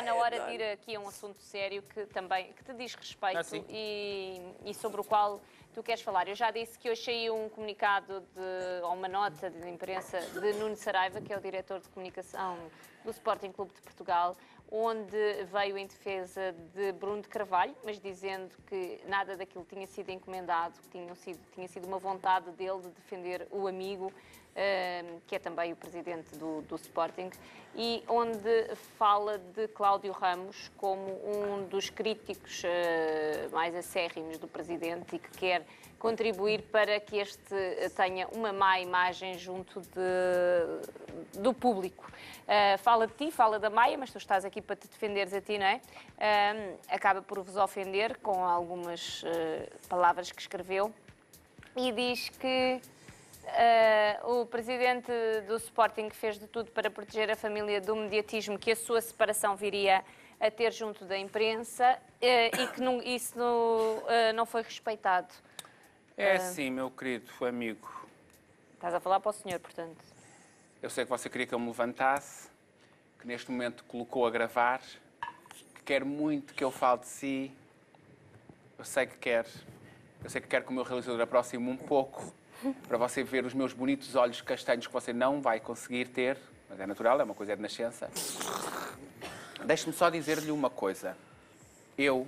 está na hora de ir aqui a um assunto sério que te diz respeito e sobre o qual tu queres falar. Eu já disse que hoje saiu um comunicado ou uma nota de imprensa de Nuno Saraiva, que é o diretor de comunicação do Sporting Clube de Portugal, onde veio em defesa de Bruno de Carvalho, mas dizendo que nada daquilo tinha sido encomendado, que tinha sido uma vontade dele de defender o amigo, que é também o presidente do Sporting, e onde fala de Cláudio Ramos como um dos críticos mais acérrimos do presidente e que quer contribuir para que este tenha uma má imagem junto do público. Fala de ti, fala da Maia, mas tu estás aqui para te defenderes a ti, não é? Acaba por vos ofender com algumas palavras que escreveu e diz que o presidente do Sporting fez de tudo para proteger a família do mediatismo que a sua separação viria a ter junto da imprensa e que isso não foi respeitado. É sim, meu querido amigo. Estás a falar para o senhor, portanto. Eu sei que você queria que eu me levantasse, que neste momento colocou a gravar, que quer muito que eu fale de si. Eu sei que quer. Eu sei que quer que o meu realizador aproxime um pouco para você ver os meus bonitos olhos castanhos que você não vai conseguir ter, mas é natural, é uma coisa de nascença. Deixe-me só dizer-lhe uma coisa. Eu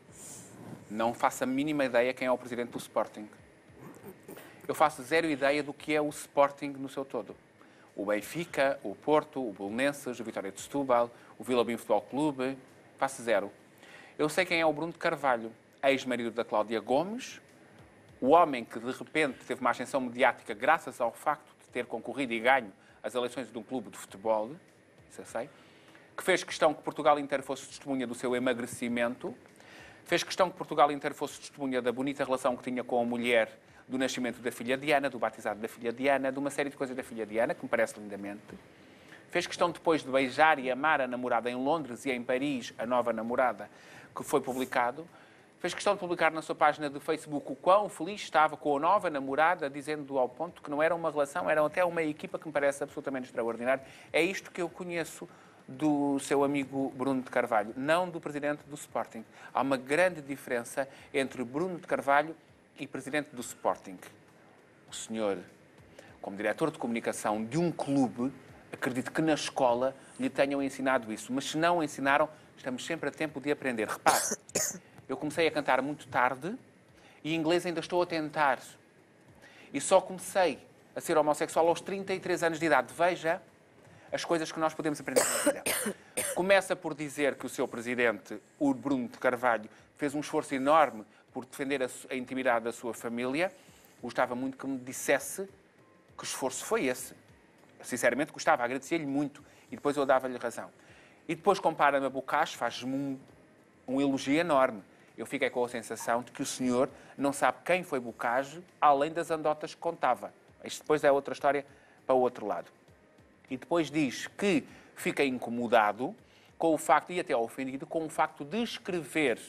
não faço a mínima ideia quem é o presidente do Sporting. Eu faço zero ideia do que é o Sporting no seu todo. O Benfica, o Porto, o Belenenses, o Vitória de Setúbal, o Vila Bim Futebol Clube, faço zero. Eu sei quem é o Bruno de Carvalho, ex-marido da Cláudia Gomes, o homem que de repente teve uma ascensão mediática graças ao facto de ter concorrido e ganho as eleições de um clube de futebol, isso eu sei, que fez questão que Portugal inteiro fosse testemunha do seu emagrecimento, fez questão que Portugal inteiro fosse testemunha da bonita relação que tinha com a mulher, do nascimento da filha Diana, do batizado da filha Diana, de uma série de coisas da filha Diana, que me parece lindamente. Fez questão depois de beijar e amar a namorada em Londres e em Paris, a nova namorada, que foi publicado. Fez questão de publicar na sua página de Facebook o quão feliz estava com a nova namorada, dizendo ao ponto que não era uma relação, era até uma equipa que me parece absolutamente extraordinária. É isto que eu conheço do seu amigo Bruno de Carvalho, não do presidente do Sporting. Há uma grande diferença entre Bruno de Carvalho e presidente do Sporting. O senhor, como diretor de comunicação de um clube, acredito que na escola lhe tenham ensinado isso. Mas se não ensinaram, estamos sempre a tempo de aprender. Repare, eu comecei a cantar muito tarde e inglês ainda estou a tentar. E só comecei a ser homossexual aos 33 anos de idade. Veja as coisas que nós podemos aprender na vida. Começa por dizer que o seu presidente, o Bruno de Carvalho, fez um esforço enorme por defender a intimidade da sua família. Gostava muito que me dissesse que esforço foi esse. Sinceramente, gostava, agradecia-lhe muito e depois eu dava-lhe razão. E depois compara-me a Bocage, faz-me um elogio enorme. Eu fiquei com a sensação de que o senhor não sabe quem foi Bocage, além das anedotas que contava. Isto depois é outra história para o outro lado. E depois diz que fica incomodado com o facto, e até ofendido, com o facto de escrever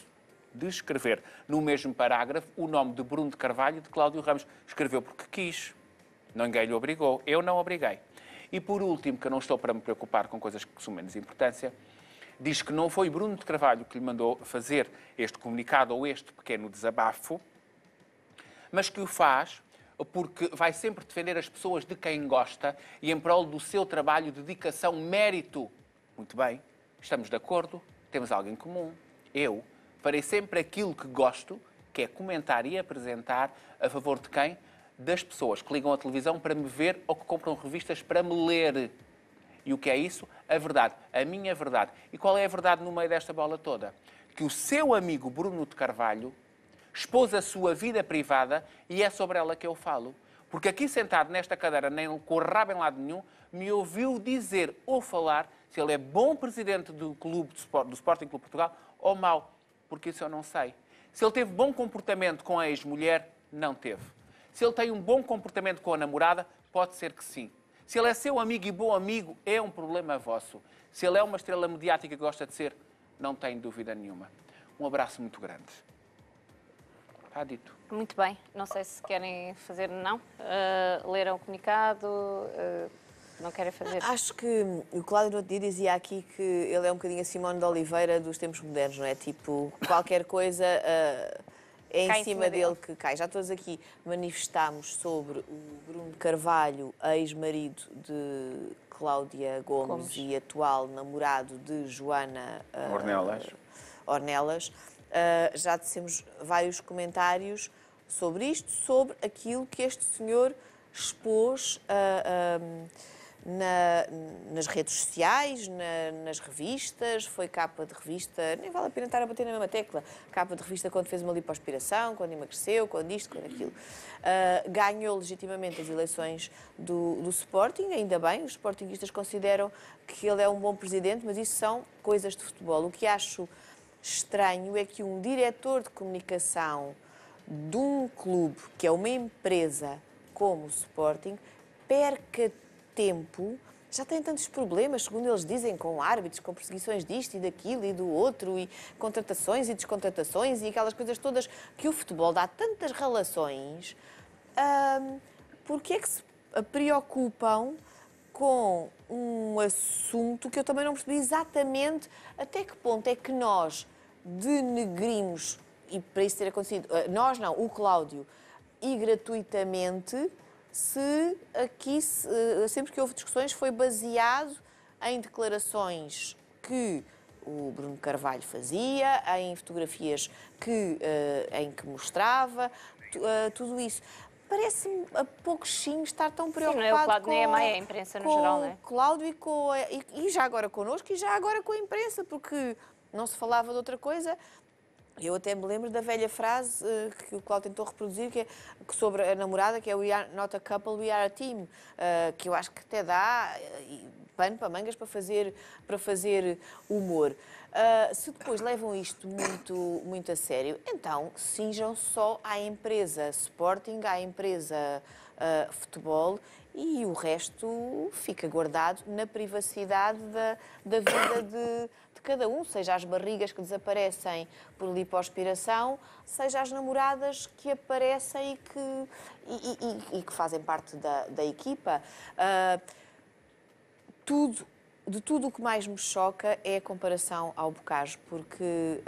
no mesmo parágrafo o nome de Bruno de Carvalho e de Cláudio Ramos. Escreveu porque quis. Ninguém lhe obrigou. Eu não obriguei. E por último, que eu não estou para me preocupar com coisas que são menos importância, diz que não foi Bruno de Carvalho que lhe mandou fazer este comunicado ou este pequeno desabafo, mas que o faz porque vai sempre defender as pessoas de quem gosta e em prol do seu trabalho, dedicação, mérito. Muito bem, estamos de acordo, temos algo em comum. Eu farei sempre aquilo que gosto, que é comentar e apresentar a favor de quem? Das pessoas que ligam a televisão para me ver ou que compram revistas para me ler. E o que é isso? A verdade, a minha verdade. E qual é a verdade no meio desta bola toda? Que o seu amigo Bruno de Carvalho expôs a sua vida privada e é sobre ela que eu falo. Porque aqui sentado nesta cadeira, nem com o rabo em lado nenhum, me ouviu dizer ou falar se ele é bom presidente do clube do Sporting Clube de Portugal ou mau. Porque isso eu não sei. Se ele teve bom comportamento com a ex-mulher, não teve. Se ele tem um bom comportamento com a namorada, pode ser que sim. Se ele é seu amigo e bom amigo, é um problema vosso. Se ele é uma estrela mediática que gosta de ser, não tem dúvida nenhuma. Um abraço muito grande. Está dito. Muito bem. Não sei se querem fazer, não. Leram o comunicado. não querem fazer. Acho que o Cláudio no outro dia dizia aqui que ele é um bocadinho a Simone de Oliveira dos tempos modernos, não é? Tipo, qualquer coisa é em cima dele que cai. Já todos aqui manifestámos sobre o Bruno Carvalho, ex-marido de Cláudia Gomes e atual namorado de Joana Ornelas. Já dissemos vários comentários sobre isto, sobre aquilo que este senhor expôs nas redes sociais, nas revistas, foi capa de revista, nem vale a pena estar a bater na mesma tecla, capa de revista quando fez uma lipoaspiração, quando emagreceu, quando isto, quando aquilo. Ganhou legitimamente as eleições do Sporting, ainda bem, os sportinguistas consideram que ele é um bom presidente, mas isso são coisas de futebol. O que acho estranho é que um diretor de comunicação de um clube, que é uma empresa como o Sporting, perca tempo, já tem tantos problemas, segundo eles dizem, com árbitros, com perseguições disto e daquilo e do outro, e contratações e descontratações e aquelas coisas todas que o futebol dá tantas relações, porque é que se preocupam com um assunto que eu também não percebi exatamente até que ponto é que nós denegrimos, e para isso ter acontecido, nós não, o Cláudio, e gratuitamente, se aqui, sempre que houve discussões, foi baseado em declarações que o Bruno Carvalho fazia, em fotografias em que mostrava, tudo isso. Parece-me a pouco sim estar tão preocupado não é o Cláudio, nem a imprensa no geral, não é? Com o Cláudio e já agora connosco e já agora com a imprensa, porque não se falava de outra coisa. Eu até me lembro da velha frase que o Cláudio tentou reproduzir, que é sobre a namorada, que é "We are not a couple, we are a team", que eu acho que até dá pano para mangas para fazer humor. Se depois levam isto muito a sério, então cinjam só à empresa Sporting, à empresa futebol, e o resto fica guardado na privacidade da vida de cada um, seja as barrigas que desaparecem por lipoaspiração, seja as namoradas que aparecem e que fazem parte da equipa. De tudo o que mais me choca é a comparação ao Bocage, porque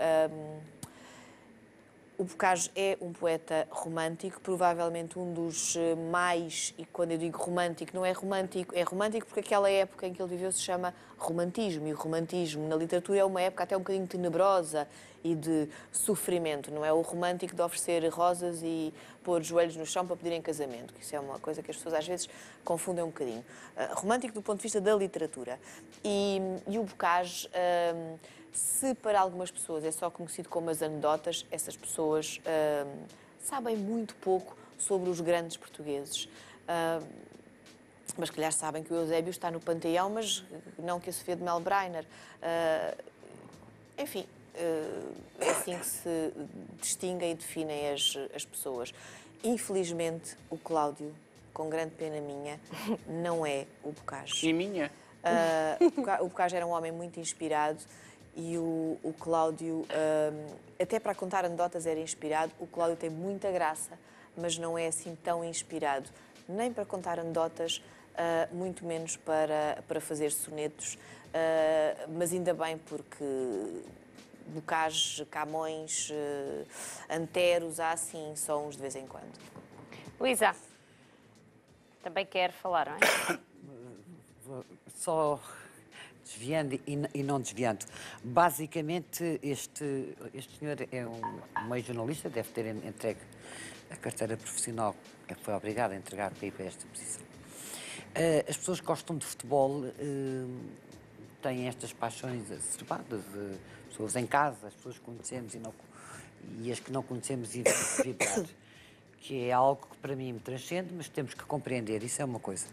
o Bocage é um poeta romântico, provavelmente um dos mais, e quando eu digo romântico, não é romântico, é romântico porque aquela época em que ele viveu se chama romantismo, e o romantismo na literatura é uma época até um bocadinho tenebrosa e de sofrimento, não é o romântico de oferecer rosas e pôr os joelhos no chão para pedirem casamento, que isso é uma coisa que as pessoas às vezes confundem um bocadinho. Romântico do ponto de vista da literatura. E o Bocage... se para algumas pessoas é só conhecido como as anedotas, essas pessoas sabem muito pouco sobre os grandes portugueses. Mas, se calhar, sabem que o Eusébio está no Panteão, mas não que a Sofia de Melbreiner. Enfim, é assim que se distinguem e definem as pessoas. Infelizmente, o Cláudio, com grande pena minha, não é o Bocage. E minha? O Bocage era um homem muito inspirado. E o Cláudio, até para contar anedotas era inspirado. O Cláudio tem muita graça, mas não é assim tão inspirado, nem para contar anedotas, muito menos para fazer sonetos. Mas ainda bem, porque Bocage, Camões, Anteros, há assim sons de vez em quando. Luísa, também quer falar, não é? Só... desviando e não desviando. Basicamente, este senhor é um meio jornalista, deve ter entregue a carteira profissional, que foi obrigado a entregar para ir para esta posição. As pessoas que gostam de futebol têm estas paixões exacerbadas, pessoas em casa, as pessoas que conhecemos e as que não conhecemos e vibrar, que é algo que para mim me transcende, mas temos que compreender, isso é uma coisa.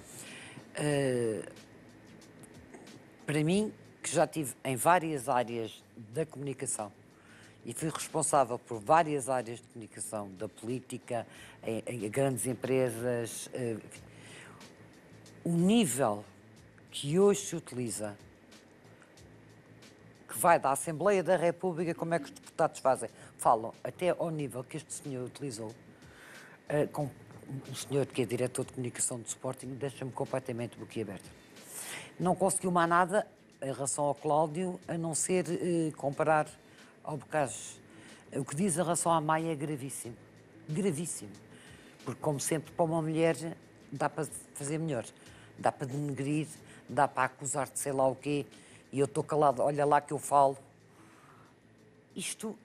Para mim, que já estive em várias áreas da comunicação e fui responsável por várias áreas de comunicação, da política, em grandes empresas, o nível que hoje se utiliza, que vai da Assembleia da República, como é que os deputados falam, até ao nível que este senhor utilizou, com o senhor que é diretor de comunicação do Sporting deixa-me completamente boquiaberto. Não conseguiu mais nada em relação ao Cláudio, a não ser comparar ao Bocage. O que diz em relação à Maia é gravíssimo. Gravíssimo. Porque, como sempre, para uma mulher dá para fazer melhor. Dá para denegrir, dá para acusar de sei lá o quê, e eu estou calado, olha lá que eu falo. Isto...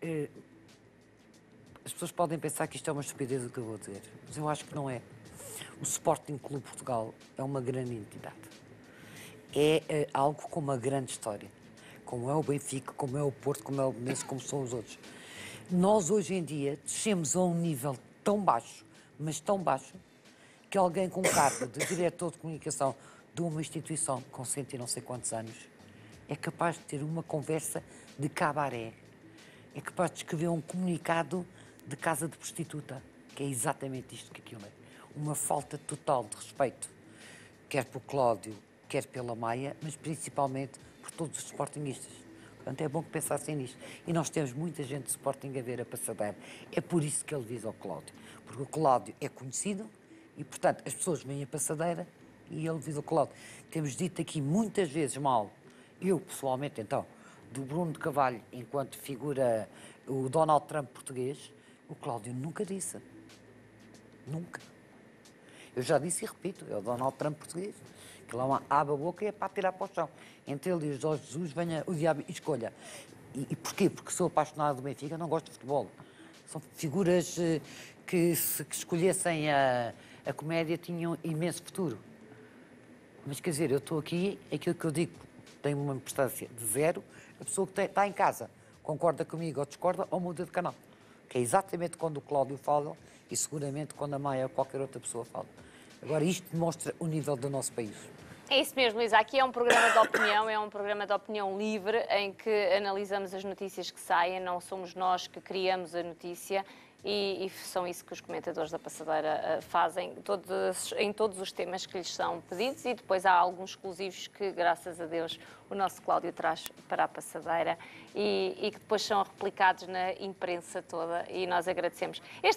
as pessoas podem pensar que isto é uma estupidez o que eu vou dizer, mas eu acho que não é. O Sporting Clube Portugal é uma grande entidade. É algo com uma grande história. Como é o Benfica, como é o Porto, como é o Belenenses, como são os outros. Nós, hoje em dia, descemos a um nível tão baixo, mas tão baixo, que alguém com cargo de diretor de comunicação de uma instituição com 100 e não sei quantos anos é capaz de ter uma conversa de cabaré. É capaz de escrever um comunicado de casa de prostituta, que é exatamente isto que aquilo é. Uma falta total de respeito, quer pelo Cláudio, quer pela Maia, mas principalmente por todos os sportinguistas. Portanto, é bom que pensassem nisto. E nós temos muita gente de Sporting a ver a passadeira. É por isso que ele diz ao Cláudio. Porque o Cláudio é conhecido e, portanto, as pessoas veem a passadeira e ele diz ao Cláudio. Temos dito aqui muitas vezes mal, eu pessoalmente, então, do Bruno de Carvalho, enquanto figura o Donald Trump português, o Cláudio nunca disse. Nunca. Eu já disse e repito, é o Donald Trump português. Que lá uma abre a boca e é para tirar para o chão. Entre ele e o Jorge Jesus, venha o diabo e escolha. E porquê? Porque sou apaixonado do Benfica, não gosto de futebol. São figuras que, se escolhessem a comédia, tinham imenso futuro. Mas, quer dizer, eu estou aqui, aquilo que eu digo tem uma importância de zero, a pessoa que está em casa concorda comigo ou discorda ou muda de canal. Que é exatamente quando o Cláudio fala e seguramente quando a Maia ou qualquer outra pessoa fala. Agora, isto demonstra o nível do nosso país. É isso mesmo, Luísa. Aqui é um programa de opinião, é um programa de opinião livre, em que analisamos as notícias que saem, não somos nós que criamos a notícia e são isso que os comentadores da Passadeira fazem em todos os temas que lhes são pedidos e depois há alguns exclusivos que, graças a Deus, o nosso Cláudio traz para a Passadeira e que depois são replicados na imprensa toda e nós agradecemos.